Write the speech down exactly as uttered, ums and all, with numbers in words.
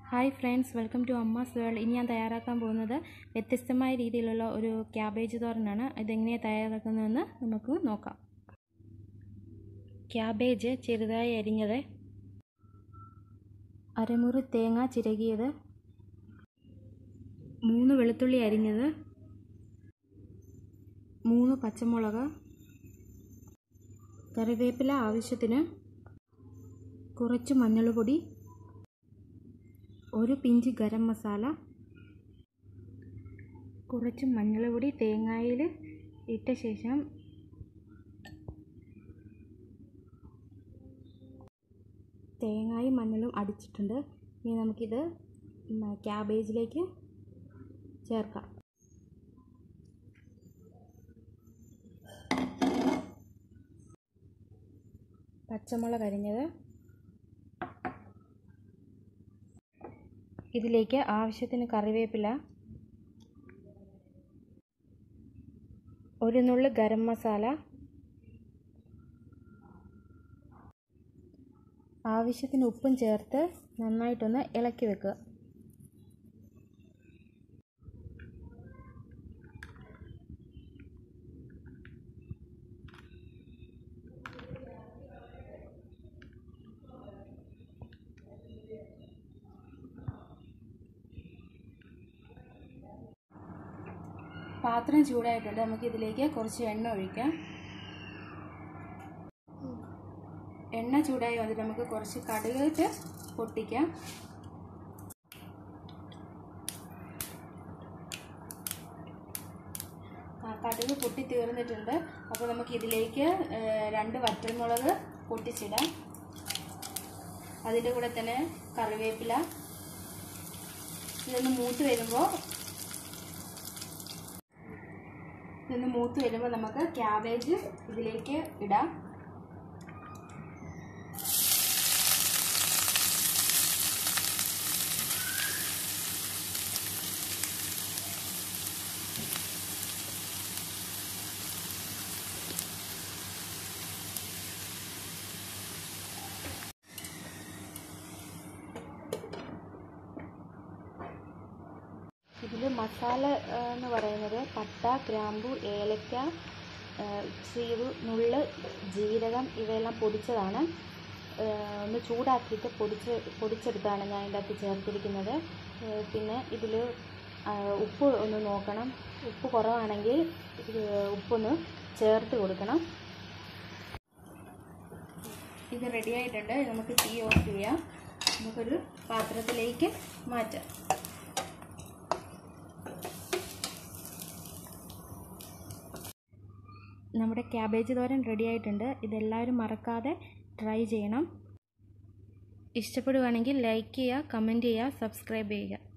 Hi friends, welcome to Amma's world. ഇനി ഞാൻ തയ്യാറാക്കാൻ പോകുന്നത് വ്യത്യസ്തമായ രീതിയിലുള്ള ഒരു ക്യാബേജ് തോരനാണ്. ഇതെങ്ങനെയാണ് തയ്യാറാക്കുന്നതെന്ന് നമുക്ക് നോക്കാം. ക്യാബേജ് ചെറുതായി അരിഞ്ഞത്, അരമുറി തേങ്ങ ചിരകിയത്, മൂന്ന് വെളുത്തുള്ളി അരിഞ്ഞത്, മൂന്ന് പച്ചമുളക്, കറിവേപ്പില ആവശ്യത്തിന്, കുറച്ച് മഞ്ഞൾപ്പൊടി, ഒരു പിഞ്ച് ഗരം മസാല, കുറച്ച് മഞ്ഞൾപ്പൊടി തേങ്ങയിൽ ഇട്ട ശേഷം തേങ്ങയും മഞ്ഞളും അടിച്ചിട്ടുണ്ട്. ഇനി നമുക്കിത് ക്യാബേജിലേക്ക് ചേർക്കാം. പച്ചമുളക് അരിഞ്ഞത്, ഇതിലേക്ക് ആവശ്യത്തിന് കറിവേപ്പില, ഒരു നുള്ളു ഗരം മസാല, ആവശ്യത്തിന് ഉപ്പും ചേർത്ത് നന്നായിട്ടൊന്ന് ഇളക്കി വെക്കുക. പാത്രം ചൂടായിട്ടുണ്ട്. നമുക്ക് ഇതിലേക്ക് കുറച്ച് എണ്ണ ഒഴിക്കാം. എണ്ണ ചൂടായി വന്നിട്ട് നമുക്ക് കുറച്ച് കടുകിട്ട് പൊട്ടിക്കാം. കടുക് പൊട്ടി തീർന്നിട്ടുണ്ട്. അപ്പോൾ നമുക്ക് ഇതിലേക്ക് രണ്ട് വറ്റൽമുളക് പൊട്ടിച്ചിടാം. അതിൻ്റെ കൂടെ തന്നെ കറിവേപ്പില. ഇതൊന്ന് മൂത്ത് വരുമ്പോൾ ഇതൊന്ന് മൂത്ത് വരുമ്പോൾ നമുക്ക് ക്യാബേജ് ഇതിലേക്ക് ഇടാം. ഇതിൽ മസാല എന്ന് പറയുന്നത് പട്ട, ഗ്രാമ്പു, ഏലക്ക, ചീവ്, നുള്ള് ജീരകം ഇവയെല്ലാം പൊടിച്ചതാണ്. ഒന്ന് ചൂടാക്കിയിട്ട് പൊടിച്ച് പൊടിച്ചെടുത്താണ് ഞാൻ ഇതിൻ്റെ അകത്ത് ചേർത്തിരിക്കുന്നത്. പിന്നെ ഇതിൽ ഉപ്പ് ഒന്ന് നോക്കണം. ഉപ്പ് കുറവാണെങ്കിൽ ഉപ്പൊന്ന് ചേർത്ത് കൊടുക്കണം. ഇത് റെഡി ആയിട്ടുണ്ട്. നമുക്ക് തീ ഓഫ് ചെയ്യാം. നമുക്കൊരു പാത്രത്തിലേക്ക് മാറ്റാം. നമ്മുടെ ക്യാബേജ് തോരൻ റെഡി ആയിട്ടുണ്ട്. ഇതെല്ലാവരും മറക്കാതെ ട്രൈ ചെയ്യണം. ഇഷ്ടപ്പെടുകയാണെങ്കിൽ ലൈക്ക് ചെയ്യുക, കമൻറ്റ് ചെയ്യുക, സബ്സ്ക്രൈബ് ചെയ്യുക.